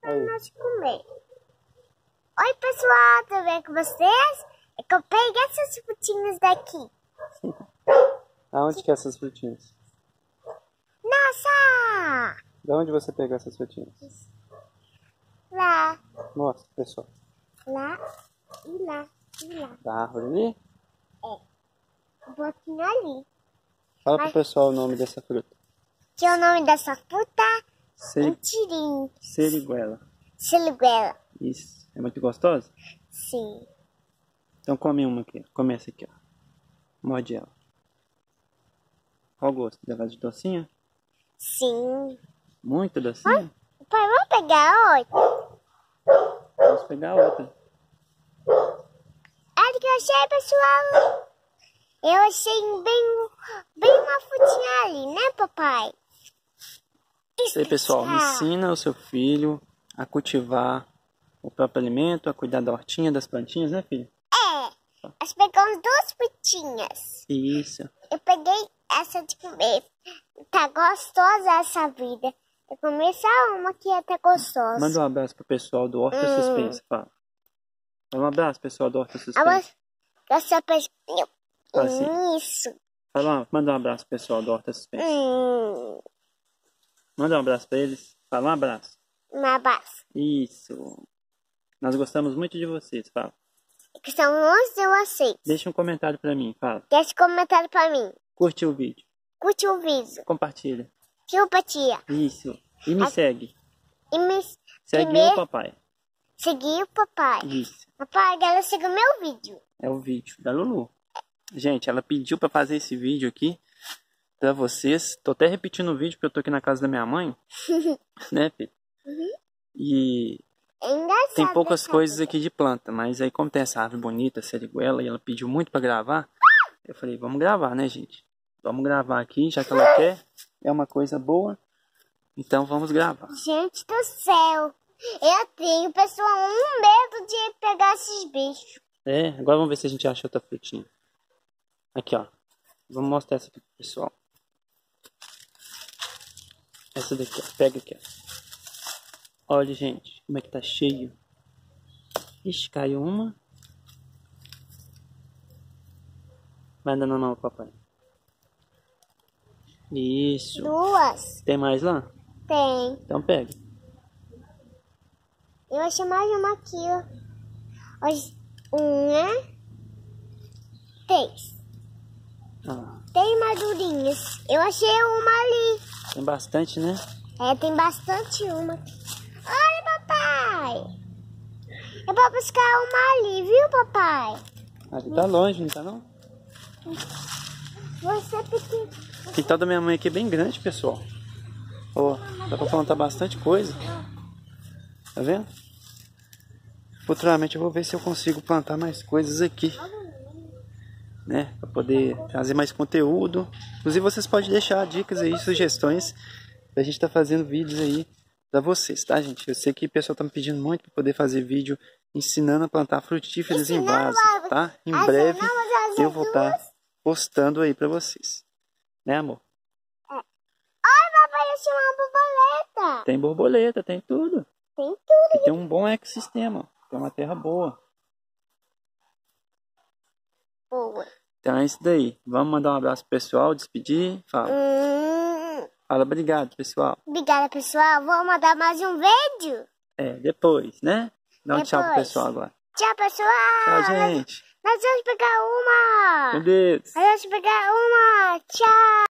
para nós comer. Oi, pessoal, tudo bem com vocês? É que eu peguei essas frutinhas daqui. Aonde que é essas frutinhas? Nossa! De onde você pegou essas frutinhas? Lá, Mostra, pessoal. lá e lá e lá. Da árvore ali? Um pouquinho ali. Fala pro pessoal o nome dessa fruta. Que é o nome dessa fruta? Seri... Mentirim. Seriguela. Siliguela. Isso. É muito gostosa? Sim. Então come uma aqui. Come essa aqui, ó. Morde ela. Qual o gosto? Dela de docinha? Sim. Muito docinha? Pai, vamos pegar outra? Vamos pegar outra. Olha que eu achei, pessoal. Eu achei bem uma frutinha ali, né, papai? Isso aí, pessoal. Ensina o seu filho a cultivar o próprio alimento, a cuidar da hortinha, das plantinhas, né, filho? É. Nós pegamos duas frutinhas. Isso. Eu peguei essa de comer. Tá gostosa essa vida. Eu comi só uma que é até gostosa. Manda um abraço pro pessoal do Horta Suspense, fala. Fala um abraço, pessoal do Horta Suspense. Assim. Isso. Manda um abraço, pessoal do Horta Suspense. Manda um abraço pra eles. Fala um abraço. Um abraço. Isso. Nós gostamos muito de vocês, fala. Que são 11 de vocês. Deixa um comentário pra mim, fala. Deixa um comentário pra mim. Curte o vídeo. Curte o vídeo. Compartilha. Chupa, tia. Isso. E me segue. E me Segue o papai. Seguir o papai. Isso. Papai, agora siga o meu vídeo. É o vídeo da Lulu. Gente, ela pediu pra fazer esse vídeo aqui pra vocês. Tô até repetindo o vídeo porque eu tô aqui na casa da minha mãe. Né, filho? E É engraçado. tem poucas coisas aqui de planta, mas aí como tem essa árvore bonita, seriguela, e ela pediu muito pra gravar, eu falei, vamos gravar, né, gente? Vamos gravar aqui, já que ela quer. É uma coisa boa. Então vamos gravar. Gente do céu. Eu tenho, pessoal, um medo de pegar esses bichos. É, agora vamos ver se a gente acha outra frutinha. Aqui, ó. Vamos mostrar essa aqui pro pessoal. Essa daqui, ó. Pega aqui, ó. Olha, gente, como é que tá cheio. Ixi, caiu uma. Vai dando não, papai. Isso. Duas. Tem mais lá? Tem. Então pega. Eu achei mais uma aqui, ó. Uma. Três. Ah, Tem madurinhas. Eu achei uma ali. tem bastante, né? É, tem bastante uma. Olha, papai. Eu vou buscar uma ali, viu, papai? Ali tá longe, não tá não? Você pequeno. O quintal da minha mãe aqui é bem grande, pessoal. Ó, dá pra plantar bastante coisa. Tá vendo? Futuramente eu vou ver se eu consigo plantar mais coisas aqui, né? Pra poder trazer mais conteúdo. Inclusive vocês podem deixar dicas aí, sugestões, pra gente tá fazendo vídeos aí pra vocês, tá, gente? Eu sei que o pessoal tá me pedindo muito pra poder fazer vídeo ensinando a plantar frutíferas em vaso, tá? Em breve eu vou estar postando aí pra vocês. Né, amor? Ai, papai, eu achei uma borboleta. Tem borboleta, tem tudo. Tem tudo. E tem um bom ecossistema. Tem uma terra boa. Boa. Então é isso daí. Vamos mandar um abraço pro pessoal, despedir. Fala. Fala obrigado, pessoal. Obrigada, pessoal. Vou mandar mais um vídeo. É, depois, né? Dá um tchau pro pessoal agora. Tchau, pessoal. Tchau, gente. Nós vamos pegar uma. Com Deus. Nós vamos pegar uma. Tchau.